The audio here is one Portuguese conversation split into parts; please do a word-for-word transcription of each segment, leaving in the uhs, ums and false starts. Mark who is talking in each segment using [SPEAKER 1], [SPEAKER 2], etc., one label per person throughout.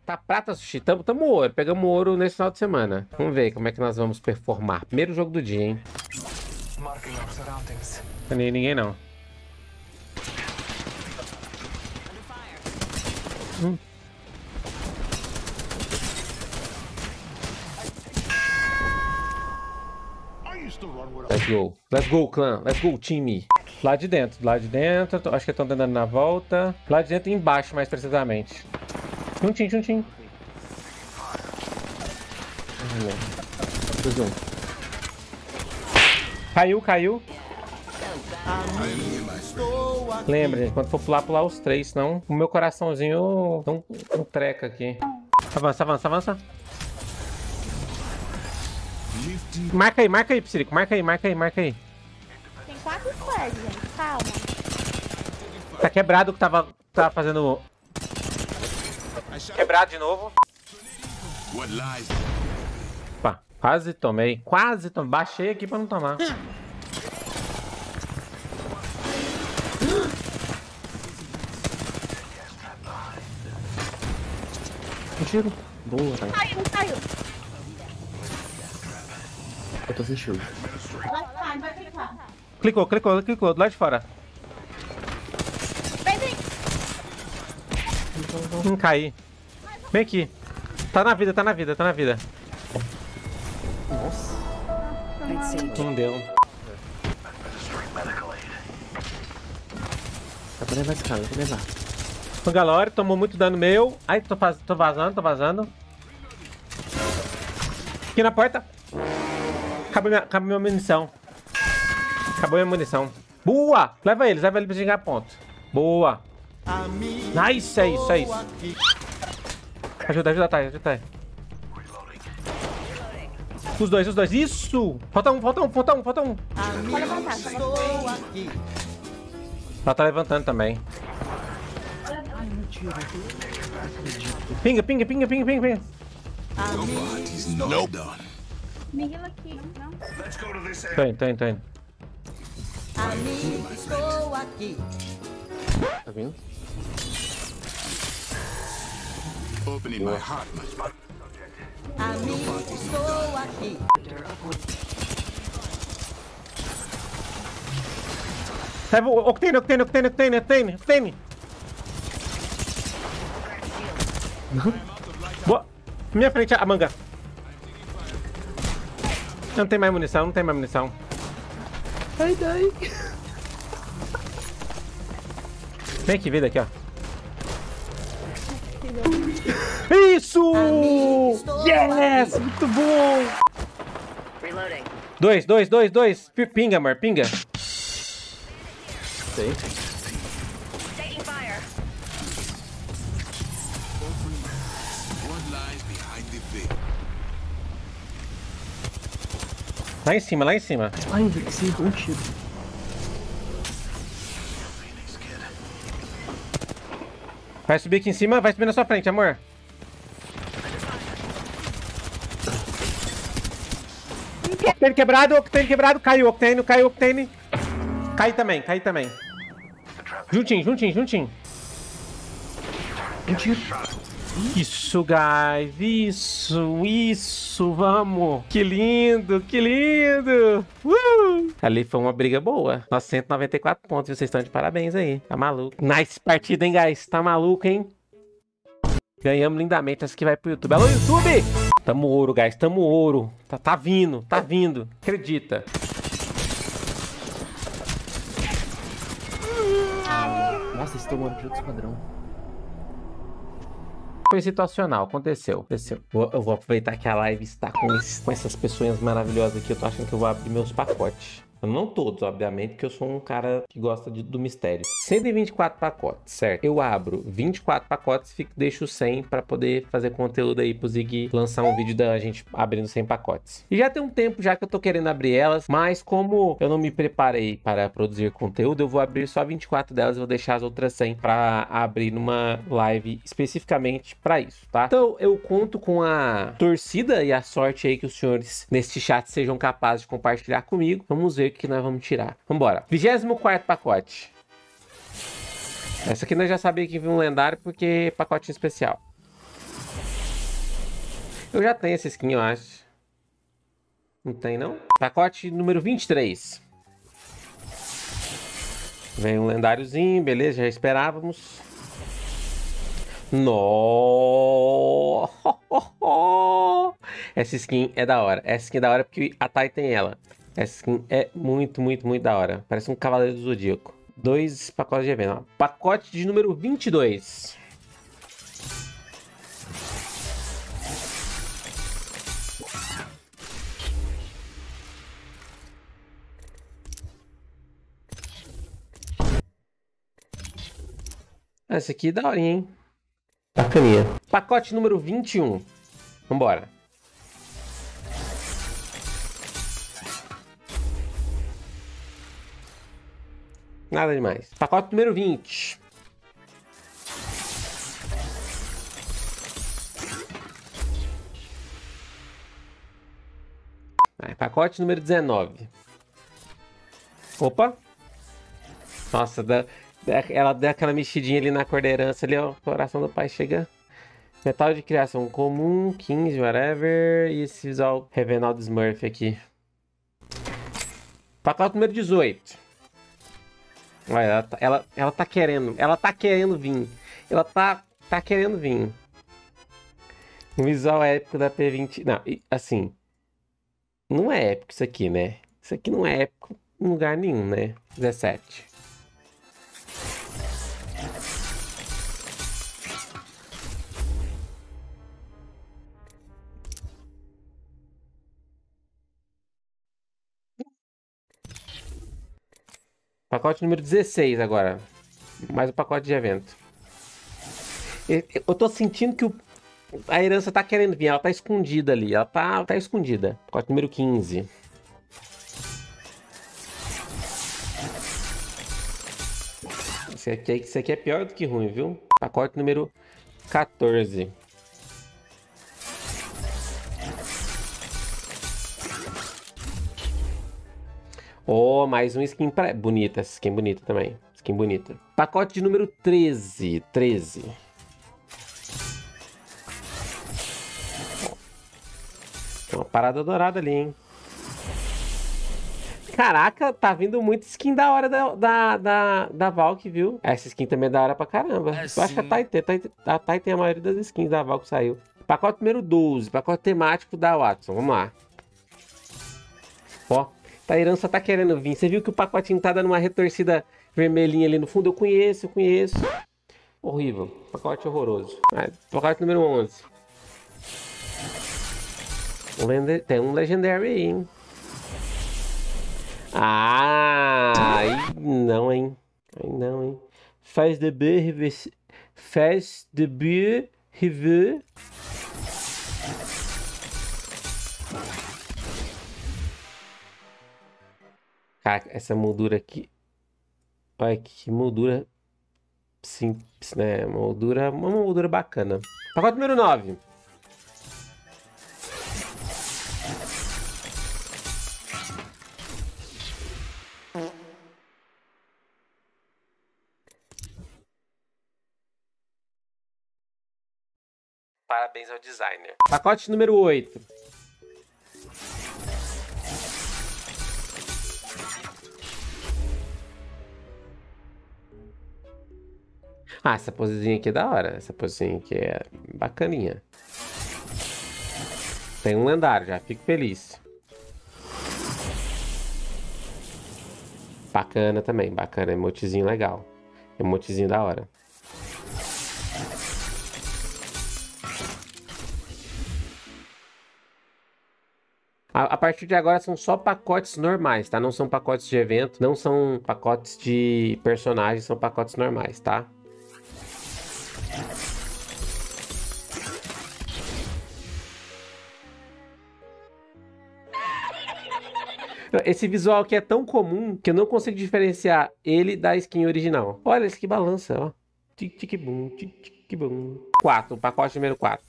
[SPEAKER 1] Tá prata, Sushi? Tamo, tamo ouro. Pegamos ouro nesse final de semana. Vamos ver como é que nós vamos performar. Primeiro jogo do dia, hein? Não tem ninguém, não. Hum. Let's go. Let's go, clã. Let's go, time. Lá de dentro, lá de dentro. Acho que estão tentando na volta. Lá de dentro e embaixo, mais precisamente. Juntinho, juntinho. Caiu, caiu. Lembra, gente, quando for pular, pular os três, senão o meu coraçãozinho não, não treca aqui. Avança, avança, avança. Marca aí, marca aí, Psirico. Marca aí, marca aí, marca aí.
[SPEAKER 2] Tem quatro squads, gente. Calma.
[SPEAKER 1] Tá quebrado que tava, tava fazendo... Quebrado de novo. Opa, quase tomei. Quase tomei. Baixei aqui pra não tomar. Um tiro. Boa, cara.
[SPEAKER 2] Caiu, caiu.
[SPEAKER 3] Eu tô sem shield.
[SPEAKER 2] Vai, vai clicar.
[SPEAKER 1] Clicou, clicou, clicou. Do lado de fora.
[SPEAKER 2] Vem, vem.
[SPEAKER 1] Não caí. Vem aqui. Tá na vida, tá na vida, tá na vida.
[SPEAKER 3] Nossa.
[SPEAKER 1] Não deu.
[SPEAKER 3] Dá pra levar esse cara, dá pra levar.
[SPEAKER 1] O Galore tomou muito dano meu. Ai, tô, faz... tô vazando, tô vazando. Aqui na porta. Acabou minha, acabou minha munição. Acabou minha munição. Boa! Leva eles, leva eles pra chegar a ponto. Boa! Nice, é isso, é isso. Ajuda, ajuda, Thay, ajuda, Thay. Os dois, os dois. Isso! Falta um, falta um, falta um, falta um.
[SPEAKER 2] Pode levantar, só
[SPEAKER 1] Ela tá levantando também. Pinga, pinga, pinga, pinga, pinga, pinga.
[SPEAKER 2] me heal aqui, não?
[SPEAKER 1] Tô indo, tô indo, tô indo.
[SPEAKER 4] Amigo, estou aqui.
[SPEAKER 3] Tá vindo?
[SPEAKER 5] Opening my heart.
[SPEAKER 4] Amigo, estou aqui.
[SPEAKER 1] Leva o Octane, Octane, Octane, Octane, Octane, Octane. Boa. Minha frente, a manga. Não tem mais munição, não tem mais munição.
[SPEAKER 3] Ai, dai.
[SPEAKER 1] Vem aqui, vem daqui, ó. Isso! Yes! Muito bom! Dois, dois, dois, dois. Pinga, amor, pinga.
[SPEAKER 3] Sei.
[SPEAKER 1] Lá em cima, lá em cima.
[SPEAKER 3] Ai, esse um tiro.
[SPEAKER 1] Vai subir aqui em cima, vai subir na sua frente, amor. Octane quebrado, Octane quebrado. Caiu, Octane, caiu, Octane. Cai também, cai também. Juntinho, juntinho, juntinho.
[SPEAKER 3] Um tiro.
[SPEAKER 1] Isso, guys. Isso, isso. Vamos. Que lindo, que lindo. Uh! Ali foi uma briga boa. Nossa, cento e noventa e quatro pontos. Vocês estão de parabéns aí. Tá maluco. Nice partida, hein, guys. Tá maluco, hein? Ganhamos lindamente. Essa aqui vai pro YouTube. Alô, YouTube! Tamo ouro, guys. Tamo ouro. Tá, tá vindo, tá vindo. Acredita.
[SPEAKER 3] Nossa, eles estão morando de outro esquadrão.
[SPEAKER 1] Foi situacional, aconteceu. aconteceu. Vou, eu vou aproveitar que a live está com, esse, com essas pessoas maravilhosas aqui. Eu tô achando que eu vou abrir meus pacotes. Não todos, obviamente, porque eu sou um cara que gosta de, do mistério. cento e vinte e quatro pacotes, certo? Eu abro vinte e quatro pacotes e fico, deixo cem para poder fazer conteúdo aí pro Zig lançar um vídeo da gente abrindo cem pacotes. E já tem um tempo já que eu tô querendo abrir elas, mas como eu não me preparei para produzir conteúdo, eu vou abrir só vinte e quatro delas e vou deixar as outras cem para abrir numa live especificamente para isso, tá? Então eu conto com a torcida e a sorte aí que os senhores neste chat sejam capazes de compartilhar comigo. Vamos ver o que nós vamos tirar. Vambora. vigésimo quarto pacote. Essa aqui nós já sabia que vinha um lendário porque é pacotinho especial. Eu já tenho essa skin, eu acho. Não tem, não? Pacote número vinte e três. Vem um lendáriozinho, beleza, já esperávamos. Nossa! Essa skin é da hora. Essa skin é da hora porque a Thay tem ela. Essa skin é muito, muito, muito da hora. Parece um cavaleiro do Zodíaco. Dois pacotes de evento. Ó. Pacote de número vinte e dois. Essa aqui é da hora, hein? Bacaninha. Pacote número vinte e um. Vambora. Nada demais. Pacote número vinte. Aí, pacote número dezenove. Opa. Nossa, dá... ela deu aquela mexidinha ali na cor da herança ali, ó. O coração do pai chega. Metal de criação comum, quinze, whatever. E esse visual Revenal Smurf aqui. Pacote número dezoito. Olha, ela, tá- ela, ela tá querendo. Ela tá querendo vir. Ela tá, tá querendo vir. O visual épico da P vinte. Não, e, assim. Não é épico isso aqui, né? Isso aqui não é épico em lugar nenhum, né? dezessete. Pacote número dezesseis agora. Mais um pacote de evento. E- Eu tô sentindo que o- a herança tá querendo vir. Ela tá escondida ali. Ela tá, tá escondida. Pacote número quinze. Esse aqui, esse aqui é pior do que ruim, viu? Pacote número quatorze. Oh, mais um skin pra... bonita. Essa skin bonita também. Skin bonita. Pacote de número treze. treze. Tem uma parada dourada ali, hein? Caraca, tá vindo muito skin da hora da, da, da, da Valk, viu? Essa skin também é da hora pra caramba.
[SPEAKER 4] É,
[SPEAKER 1] Eu acho que a
[SPEAKER 4] sim.
[SPEAKER 1] Thay tem, Thay- a Thay tem a maioria das skins da Valk que saiu. Pacote número doze. Pacote temático da Watson. Vamos lá. Ó, a herança tá querendo vir. Você viu que o pacotinho tá dando uma retorcida vermelhinha ali no fundo? Eu conheço, eu conheço. Horrível. Pacote horroroso. Ah, pacote número onze. Um lende- Tem um Legendary aí, hein? Ah, aí não, hein? Aí não, hein? Faz debut, rever... Faz debut, rever... Cara, essa moldura aqui... Olha que moldura simples, né? Moldura... Uma moldura bacana. Pacote número nove. Parabéns ao designer. Pacote número oito. Ah, essa posezinha aqui é da hora. Essa posezinha aqui é bacaninha. Tem um lendário, já fico feliz. Bacana também, bacana. Emotezinho legal. Emotezinho da hora. A, a partir de agora são só pacotes normais, tá? Não são pacotes de evento, não são pacotes de personagens, são pacotes normais, tá? Esse visual aqui é tão comum que eu não consigo diferenciar ele da skin original. Olha esse que balança, ó. Tic tic bum, tic tic bum. quatro, pacote número quatro.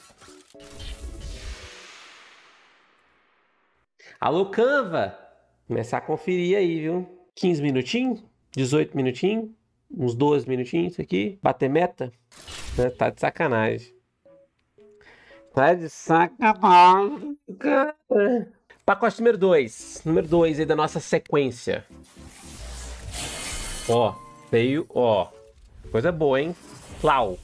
[SPEAKER 1] Alô, Canva! Começar a conferir aí, viu? quinze minutinhos, dezoito minutinhos, uns doze minutinhos isso aqui. Bater meta, né? Tá de sacanagem. Tá de sacanagem, cara. Pacote número dois. Número dois aí da nossa sequência. Ó, veio, ó. Coisa boa, hein? Flau.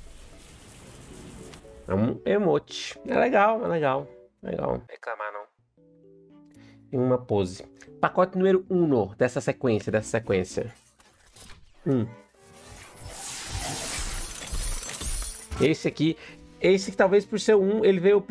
[SPEAKER 1] É um emote. É legal, é legal. Legal. Não reclamar, não. Em uma pose. Pacote número um dessa sequência, dessa sequência. Hum. Esse aqui, esse que talvez por ser um, ele veio...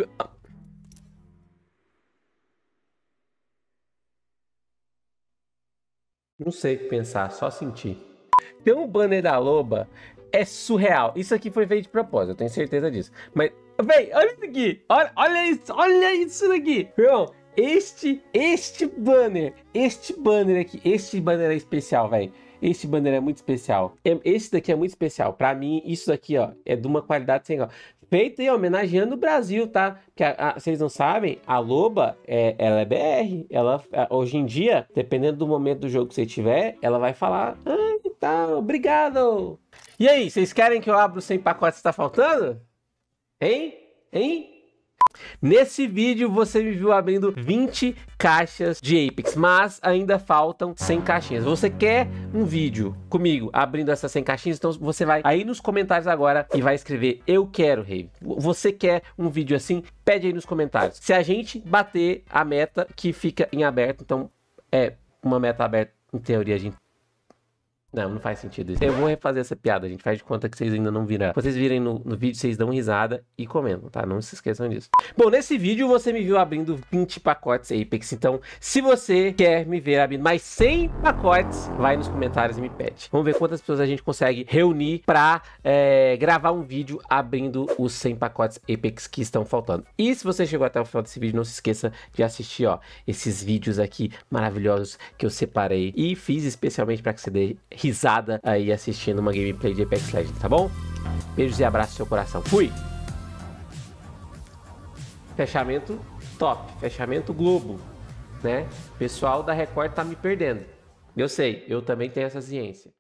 [SPEAKER 1] Não sei o que pensar, só sentir. Tem um banner da Loba, é surreal. Isso aqui foi feito de propósito, eu tenho certeza disso. Mas, véi, olha isso aqui. Olha, olha isso, olha isso daqui. Irmão, este, este banner, este banner aqui, este banner é especial, velho. Este banner é muito especial. Esse daqui é muito especial. Pra mim, isso daqui, ó, é de uma qualidade sem igual. Feito aí, homenageando o Brasil, tá? Porque a, a, vocês não sabem, a Loba, é, ela é B R. Ela, hoje em dia, dependendo do momento do jogo que você tiver, ela vai falar, ah, tá, obrigado. E aí, vocês querem que eu abra os cem pacotes que tá faltando? Hein? Hein? Nesse vídeo você me viu abrindo vinte caixas de Apex, mas ainda faltam cem caixinhas. Você quer um vídeo comigo abrindo essas cem caixinhas? Então você vai aí nos comentários agora e vai escrever eu quero, Rave. Você quer um vídeo assim? Pede aí nos comentários. Se a gente bater a meta que fica em aberto, então é uma meta aberta em teoria a gente... Não, não faz sentido isso. Eu vou refazer essa piada, a gente faz de conta que vocês ainda não viram. Quando vocês virem no, no vídeo, vocês dão risada e comentam, tá? Não se esqueçam disso. Bom, nesse vídeo você me viu abrindo vinte pacotes Apex. Então, se você quer me ver abrindo mais cem pacotes, vai nos comentários e me pede. Vamos ver quantas pessoas a gente consegue reunir pra é, gravar um vídeo abrindo os cem pacotes Apex que estão faltando. E se você chegou até o final desse vídeo, não se esqueça de assistir, ó, esses vídeos aqui maravilhosos que eu separei e fiz especialmente para que você dê risada aí assistindo uma gameplay de Apex Legends, tá bom? Beijos e abraços no seu coração. Fui! Fechamento top, fechamento Globo, né? O pessoal da Record tá me perdendo. Eu sei, eu também tenho essa ciência.